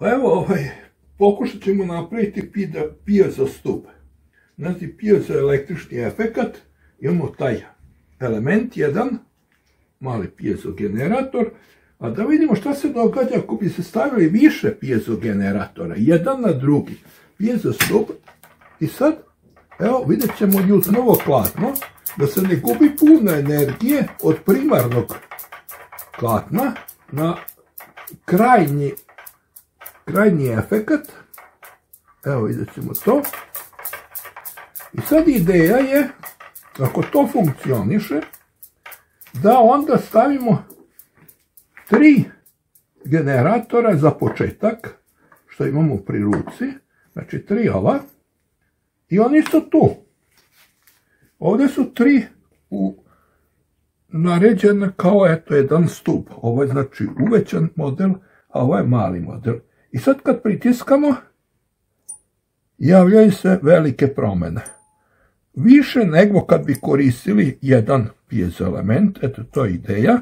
Pa evo, pokušat ćemo napraviti piezo stup. Znači, piezoelektrični efekat, imamo taj element, jedan mali piezogenerator, a da vidimo šta se događa ako bi se stavili više piezogeneratora, jedan na drugi. Piezo stup, i sad, evo, vidjet ćemo Newtonovo platno, da se ne gubi puno energije od primarnog platna na krajnji efekat. Evo, vidjet ćemo to. I sad ideja je, ako to funkcioniše, da onda stavimo 3 generatora za početak, što imamo pri ruci, znači 3 ova, i oni su tu. Ovdje su 3 naređene kao jedan stup. Ovo je znači uvećan model, a ovo je mali model. I sad kad pritiskamo, javljaju se velike promjene. Više nego kad bi koristili jedan piezoelement, eto to je ideja.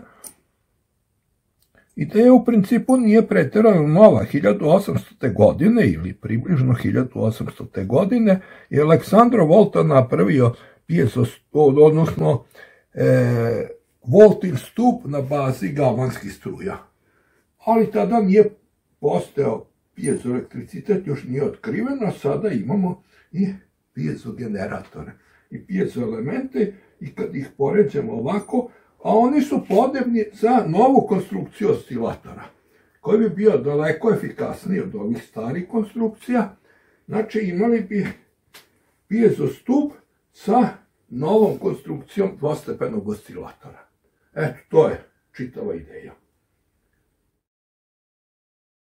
Ideja u principu nije pretjerano nova, 1800. godine ili približno 1800. godine je Aleksandro Volta napravio odnosno Voltin stup na bazi galvanskih struja. Ali tada nije postojao piezoelektricitet, još nije otkriven, a sada imamo i piezogeneratore i piezoelemente, i kad ih poređemo ovako, a oni su podobni za novu konstrukciju oscilatora, koji bi bio daleko efikasniji od ovih starih konstrukcija. Znači imali bi piezo stup sa novom konstrukcijom dvostepenog oscilatora. Eto, to je čitava ideja.